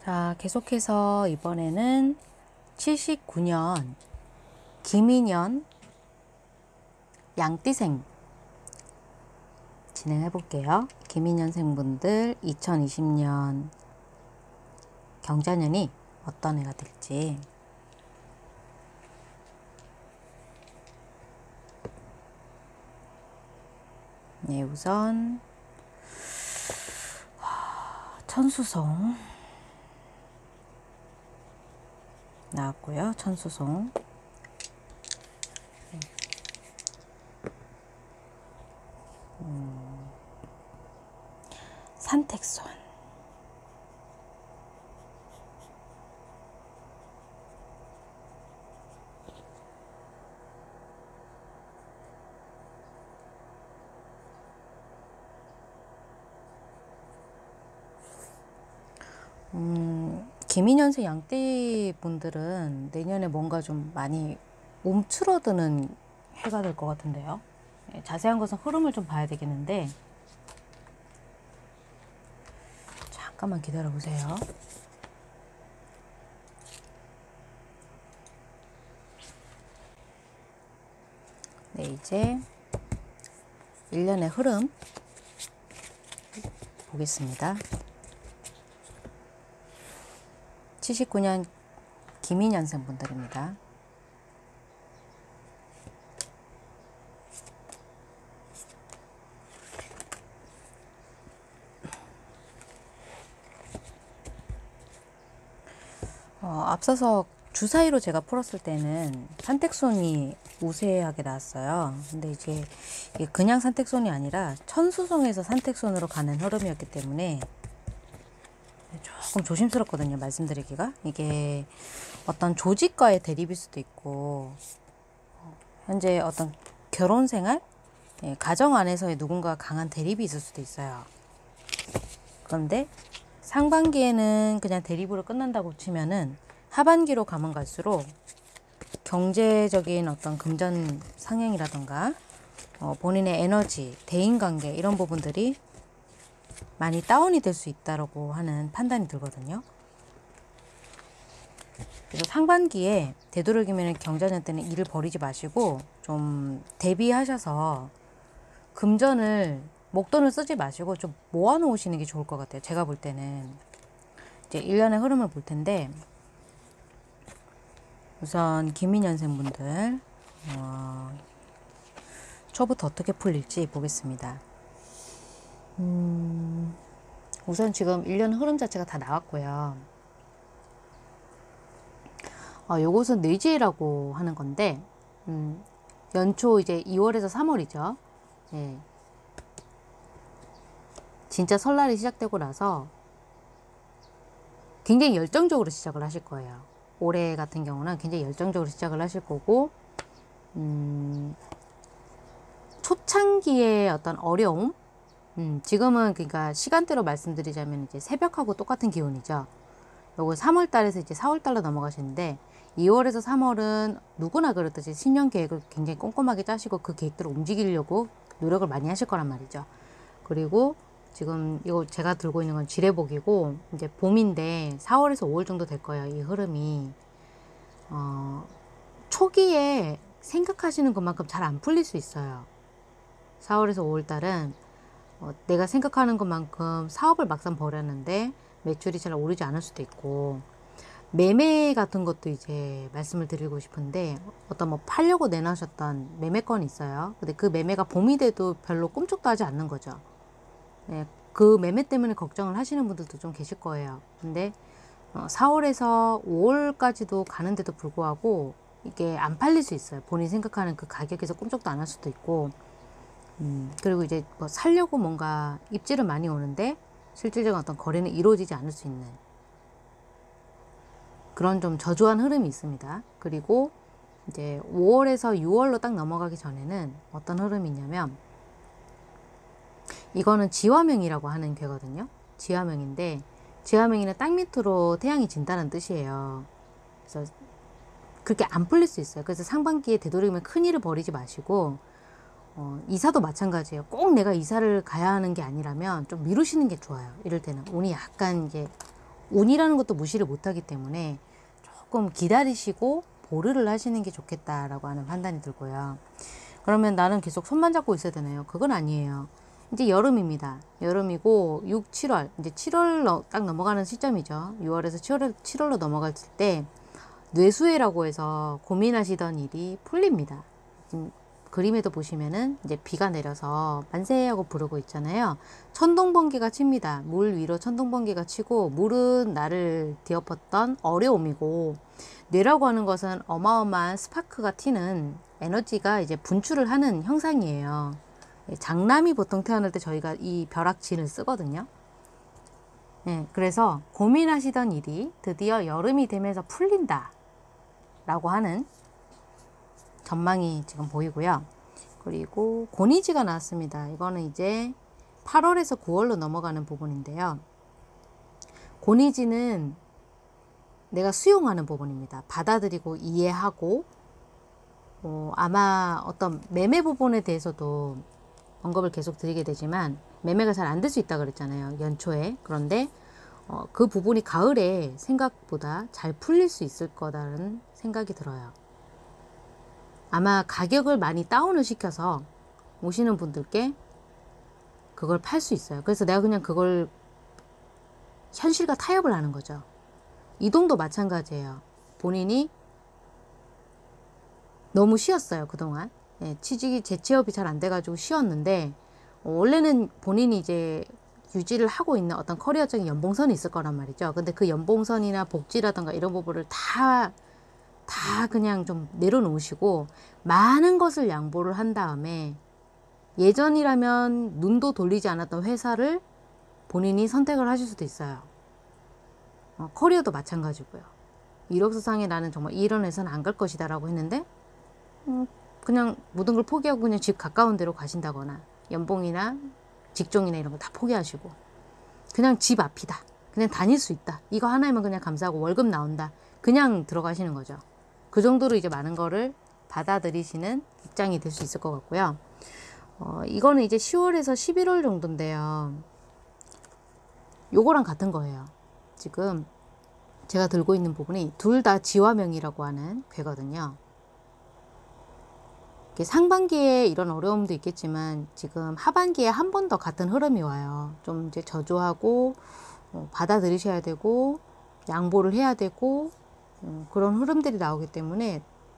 자, 계속해서 이번에는 79년 김인년 양띠생 진행해 볼게요. 김인년생분들 2020년 경자년이 어떤 해가 될지. 네, 우선 천수송 나왔고요. 천수송. 산택손. 김인년생 양띠 분들은 내년에 뭔가 좀 많이 움츠러드는 해가 될 것 같은데요. 자세한 것은 흐름을 좀 봐야 되겠는데, 잠깐만 기다려 보세요. 네, 이제 1년의 흐름 보겠습니다. 79년 김인년생 분들입니다. 앞서서 주사위로 제가 풀었을 때는 산택손이 우세하게 나왔어요. 근데 이제 이게 그냥 산택손이 아니라 천수송에서 산택손으로 가는 흐름이었기 때문에 조금 조심스럽거든요, 말씀드리기가. 이게 어떤 조직과의 대립일 수도 있고, 현재 어떤 결혼 생활, 가정 안에서의 누군가 강한 대립이 있을 수도 있어요. 그런데 상반기에는 그냥 대립으로 끝난다고 치면은 하반기로 가면 갈수록 경제적인 어떤 금전 상향이라던가 본인의 에너지, 대인관계 이런 부분들이 많이 다운이 될 수 있다고 하는 판단이 들거든요. 그래서 상반기에 되도록이면 경자년 때는 일을 버리지 마시고 좀 대비하셔서 금전을 목돈을 쓰지 마시고 좀 모아 놓으시는 게 좋을 것 같아요. 제가 볼 때는 이제 1년의 흐름을 볼 텐데, 우선 김인년생분들 초부터 어떻게 풀릴지 보겠습니다. 우선 지금 1년 흐름 자체가 다 나왔고요. 요것은 뇌지라고 하는 건데, 연초 이제 2월에서 3월이죠. 예. 진짜 설날이 시작되고 나서 굉장히 열정적으로 시작을 하실 거예요. 올해 같은 경우는 굉장히 열정적으로 시작을 하실 거고, 초창기의 어떤 어려움, 지금은 그러니까 시간대로 말씀드리자면 이제 새벽하고 똑같은 기온이죠. 요거 3월 달에서 이제 4월 달로 넘어가시는데, 2월에서 3월은 누구나 그렇듯이 신년 계획을 굉장히 꼼꼼하게 짜시고 그 계획대로 움직이려고 노력을 많이 하실 거란 말이죠. 그리고 지금 이거 제가 들고 있는 건 지뢰복이고, 이제 봄인데 4월에서 5월 정도 될 거예요. 이 흐름이. 초기에 생각하시는 것만큼 잘 안 풀릴 수 있어요. 4월에서 5월 달은 내가 생각하는 것만큼 사업을 막상 벌였는데 매출이 잘 오르지 않을 수도 있고, 매매 같은 것도 이제 말씀을 드리고 싶은데, 어떤 뭐 팔려고 내놓으셨던 매매건이 있어요. 근데 그 매매가 봄이 돼도 별로 꿈쩍도 하지 않는 거죠. 네, 그 매매 때문에 걱정을 하시는 분들도 좀 계실 거예요. 근데 4월에서 5월까지도 가는데도 불구하고 이게 안 팔릴 수 있어요. 본인이 생각하는 그 가격에서 꿈쩍도 안 할 수도 있고, 그리고 이제 뭐 살려고 뭔가 입질은 많이 오는데 실질적인 어떤 거래는 이루어지지 않을 수 있는 그런 좀 저조한 흐름이 있습니다. 그리고 이제 5월에서 6월로 딱 넘어가기 전에는 어떤 흐름이 있냐면, 이거는 지화명이라고 하는 괴거든요. 지화명인데, 지화명이는 땅 밑으로 태양이 진다는 뜻이에요. 그래서 그렇게 안 풀릴 수 있어요. 그래서 상반기에 되도록이면 큰 일을 벌이지 마시고, 이사도 마찬가지예요. 꼭 내가 이사를 가야 하는 게 아니라면 좀 미루시는 게 좋아요. 이럴 때는 운이 약간 이제 운이라는 것도 무시를 못하기 때문에 조금 기다리시고 보류를 하시는 게 좋겠다라고 하는 판단이 들고요. 그러면 나는 계속 손만 잡고 있어야 되나요? 그건 아니에요. 이제 여름입니다. 여름이고 6, 7월 이제 7월 딱 넘어가는 시점이죠. 6월에서 7월로 넘어갈 때 뇌수해라고 해서 고민하시던 일이 풀립니다. 지금 그림에도 보시면은 이제 비가 내려서 만세하고 부르고 있잖아요. 천둥번개가 칩니다. 물 위로 천둥번개가 치고 물은 나를 뒤엎었던 어려움이고, 뇌라고 하는 것은 어마어마한 스파크가 튀는 에너지가 이제 분출을 하는 형상이에요. 장남이 보통 태어날 때 저희가 이 벼락진을 쓰거든요. 네, 그래서 고민하시던 일이 드디어 여름이 되면서 풀린다 라고 하는 전망이 지금 보이고요. 그리고 고니지가 나왔습니다. 이거는 이제 8월에서 9월로 넘어가는 부분인데요. 고니지는 내가 수용하는 부분입니다. 받아들이고 이해하고, 아마 어떤 매매 부분에 대해서도 언급을 계속 드리게 되지만 매매가 잘 안 될 수 있다 그랬잖아요. 연초에. 그런데 그 부분이 가을에 생각보다 잘 풀릴 수 있을 거다라는 생각이 들어요. 아마 가격을 많이 다운을 시켜서 오시는 분들께 그걸 팔 수 있어요. 그래서 내가 그냥 그걸 현실과 타협을 하는 거죠. 이동도 마찬가지예요. 본인이 너무 쉬었어요. 그동안. 취직이 재취업이 잘 안 돼가지고 쉬었는데, 원래는 본인이 이제 유지를 하고 있는 어떤 커리어적인 연봉선이 있을 거란 말이죠. 근데 그 연봉선이나 복지라든가 이런 부분을 다 그냥 좀 내려놓으시고 많은 것을 양보를 한 다음에 예전이라면 눈도 돌리지 않았던 회사를 본인이 선택을 하실 수도 있어요. 커리어도 마찬가지고요. 이력서상에 나는 정말 이런 회사는 안 갈 것이다 라고 했는데 그냥 모든 걸 포기하고 그냥 집 가까운 데로 가신다거나, 연봉이나 직종이나 이런 거 다 포기하시고 그냥 집 앞이다, 그냥 다닐 수 있다, 이거 하나에만 그냥 감사하고 월급 나온다, 그냥 들어가시는 거죠. 그 정도로 이제 많은 거를 받아들이시는 입장이 될 수 있을 것 같고요. 이거는 이제 10월에서 11월 정도인데요. 요거랑 같은 거예요. 지금 제가 들고 있는 부분이 둘 다 지화명이라고 하는 괴거든요. 상반기에 이런 어려움도 있겠지만 지금 하반기에 한 번 더 같은 흐름이 와요. 좀 이제 저조하고 받아들이셔야 되고 양보를 해야 되고 그런 흐름들이 나오기 때문에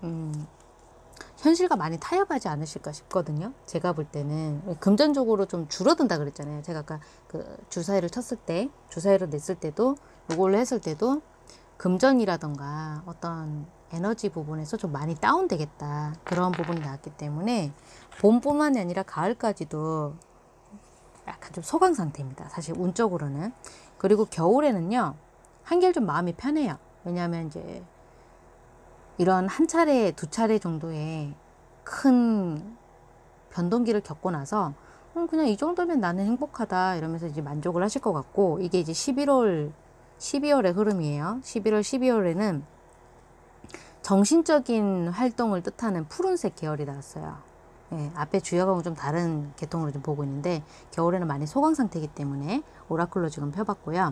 현실과 많이 타협하지 않으실까 싶거든요. 제가 볼 때는 금전적으로 좀 줄어든다 그랬잖아요. 제가 아까 그 주사위를 쳤을 때, 주사위를 냈을 때도, 요걸로 했을 때도 금전이라던가 어떤 에너지 부분에서 좀 많이 다운되겠다, 그런 부분이 나왔기 때문에 봄뿐만이 아니라 가을까지도 약간 좀 소강 상태입니다. 사실 운적으로는. 그리고 겨울에는요, 한결 좀 마음이 편해요. 왜냐하면 이제 이런 한 차례, 두 차례 정도의 큰 변동기를 겪고 나서 그냥 이 정도면 나는 행복하다 이러면서 이제 만족을 하실 것 같고, 이게 이제 11월, 12월의 흐름이에요. 11월, 12월에는 정신적인 활동을 뜻하는 푸른색 계열이 나왔어요. 앞에 주역하고 좀 다른 계통으로 좀 보고 있는데, 겨울에는 많이 소강 상태이기 때문에 오라클로 지금 펴봤고요.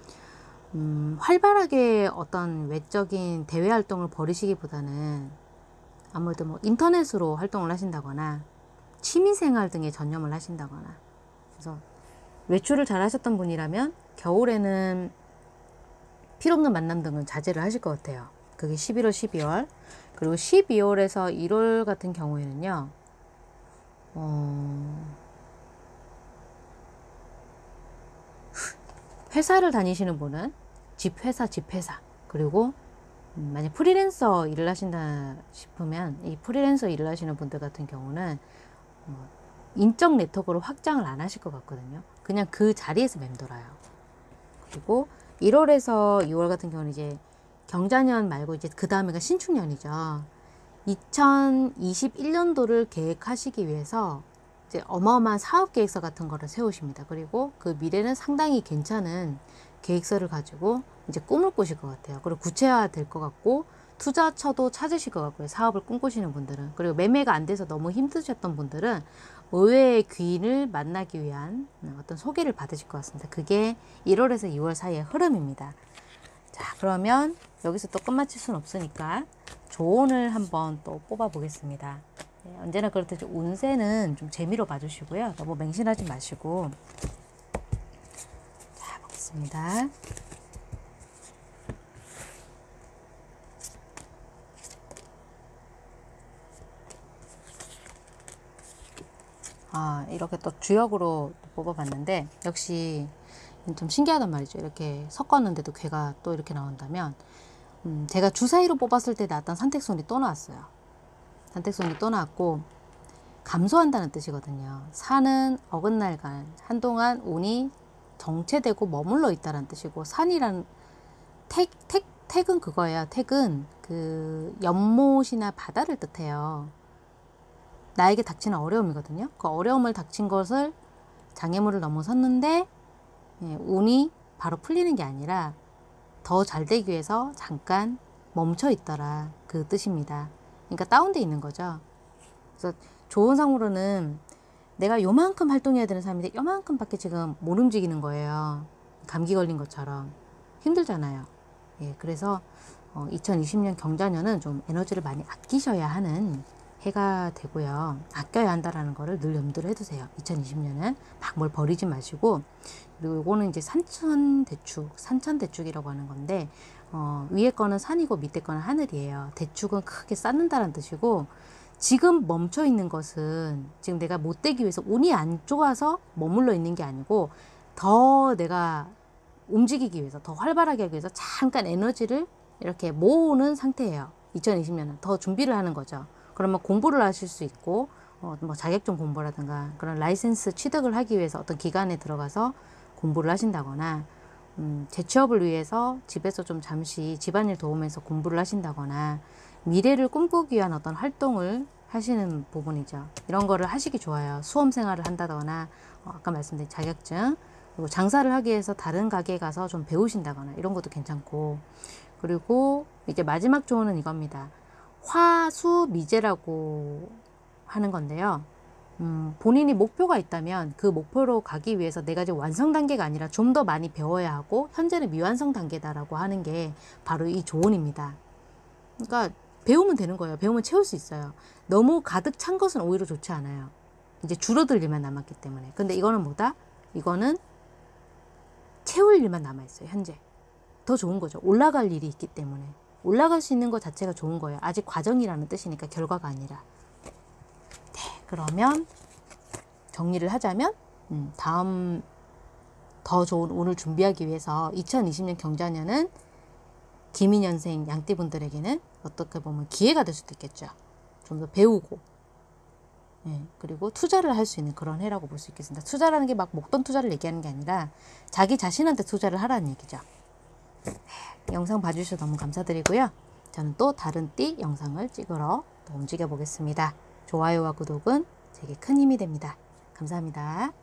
활발하게 어떤 외적인 대외 활동을 벌이시기보다는 아무래도 뭐 인터넷으로 활동을 하신다거나 취미생활 등에 전념을 하신다거나, 그래서 외출을 잘 하셨던 분이라면 겨울에는 필요없는 만남 등은 자제를 하실 것 같아요. 그게 11월, 12월. 그리고 12월에서 1월 같은 경우에는요, 회사를 다니시는 분은 집회사, 그리고 만약 프리랜서 일을 하신다 싶으면 이 프리랜서 일을 하시는 분들 같은 경우는 인적 네트워크로 확장을 안 하실 것 같거든요. 그냥 그 자리에서 맴돌아요. 그리고 1월에서 6월 같은 경우는 이제 경자년 말고 이제 그 다음에가 신축년이죠. 2021년도를 계획하시기 위해서 이제 어마어마한 사업 계획서 같은 거를 세우십니다. 그리고 그 미래는 상당히 괜찮은 계획서를 가지고 이제 꿈을 꾸실 것 같아요. 그리고 구체화 될 것 같고, 투자처도 찾으실 것 같고요. 사업을 꿈꾸시는 분들은. 그리고 매매가 안 돼서 너무 힘드셨던 분들은 의외의 귀인을 만나기 위한 어떤 소개를 받으실 것 같습니다. 그게 1월에서 2월 사이의 흐름입니다. 자, 그러면 여기서 또 끝마칠 수는 없으니까 조언을 한번 또 뽑아 보겠습니다. 네, 언제나 그렇듯이 운세는 좀 재미로 봐주시고요. 너무 맹신하지 마시고. 자, 보겠습니다. 이렇게 또 주역으로 뽑아봤는데 역시 좀 신기하단 말이죠. 이렇게 섞었는데도 괴가 또 이렇게 나온다면 제가 주사위로 뽑았을 때 나왔던 산택손이 또 나왔어요. 산택손이 또 나왔고 감소한다는 뜻이거든요. 산은 어긋날간 한동안 운이 정체되고 머물러 있다는 뜻이고 산이란 택은 그거예요. 택은 그 연못이나 바다를 뜻해요. 나에게 닥치는 어려움이거든요. 그 어려움을 닥친 것을 장애물을 넘어섰는데 운이 바로 풀리는 게 아니라 더 잘 되기 위해서 잠깐 멈춰 있더라. 그 뜻입니다. 그러니까 다운돼 있는 거죠. 그래서 좋은 상으로는 내가 요만큼 활동해야 되는 사람인데 요만큼밖에 지금 못 움직이는 거예요. 감기 걸린 것처럼 힘들잖아요. 예, 그래서 2020년 경자년은 좀 에너지를 많이 아끼셔야 하는 해가 되고요. 아껴야 한다라는 거를 늘 염두를 해두세요. 2020년은 막 뭘 버리지 마시고. 그리고 이거는 이제 산천대축이라고 하는 건데 위에 거는 산이고 밑에 거는 하늘이에요. 대축은 크게 쌓는다는 뜻이고 지금 멈춰 있는 것은 지금 내가 못 되기 위해서 운이 안 좋아서 머물러 있는 게 아니고 더 내가 움직이기 위해서 더 활발하게 하기 위해서 잠깐 에너지를 이렇게 모으는 상태예요. 2020년은 더 준비를 하는 거죠. 그러면 공부를 하실 수 있고 뭐 자격증 공부라든가 그런 라이센스 취득을 하기 위해서 어떤 기관에 들어가서 공부를 하신다거나 재취업을 위해서 집에서 좀 잠시 집안일 도우면서 공부를 하신다거나 미래를 꿈꾸기 위한 어떤 활동을 하시는 부분이죠. 이런 거를 하시기 좋아요. 수험 생활을 한다거나 아까 말씀드린 자격증 그리고 장사를 하기 위해서 다른 가게에 가서 좀 배우신다거나 이런 것도 괜찮고 그리고 이제 마지막 조언은 이겁니다. 화수미제라고 하는 건데요. 본인이 목표가 있다면 그 목표로 가기 위해서 내가 지금 완성 단계가 아니라 좀 더 많이 배워야 하고 현재는 미완성 단계다라고 하는 게 바로 이 조언입니다. 그러니까 배우면 되는 거예요. 배우면 채울 수 있어요. 너무 가득 찬 것은 오히려 좋지 않아요. 이제 줄어들 일만 남았기 때문에. 근데 이거는 뭐다? 이거는 채울 일만 남아있어요. 현재. 더 좋은 거죠. 올라갈 일이 있기 때문에. 올라갈 수 있는 것 자체가 좋은 거예요. 아직 과정이라는 뜻이니까 결과가 아니라. 네, 그러면 정리를 하자면 다음 더 좋은 운을 준비하기 위해서 2020년 경자년은 기민년생 양띠분들에게는 어떻게 보면 기회가 될 수도 있겠죠. 좀 더 배우고 그리고 투자를 할 수 있는 그런 해라고 볼 수 있겠습니다. 투자라는 게 막 목돈 투자를 얘기하는 게 아니라 자기 자신한테 투자를 하라는 얘기죠. 영상 봐주셔서 너무 감사드리고요. 저는 또 다른 띠 영상을 찍으러 또 움직여 보겠습니다. 좋아요와 구독은 제게 큰 힘이 됩니다. 감사합니다.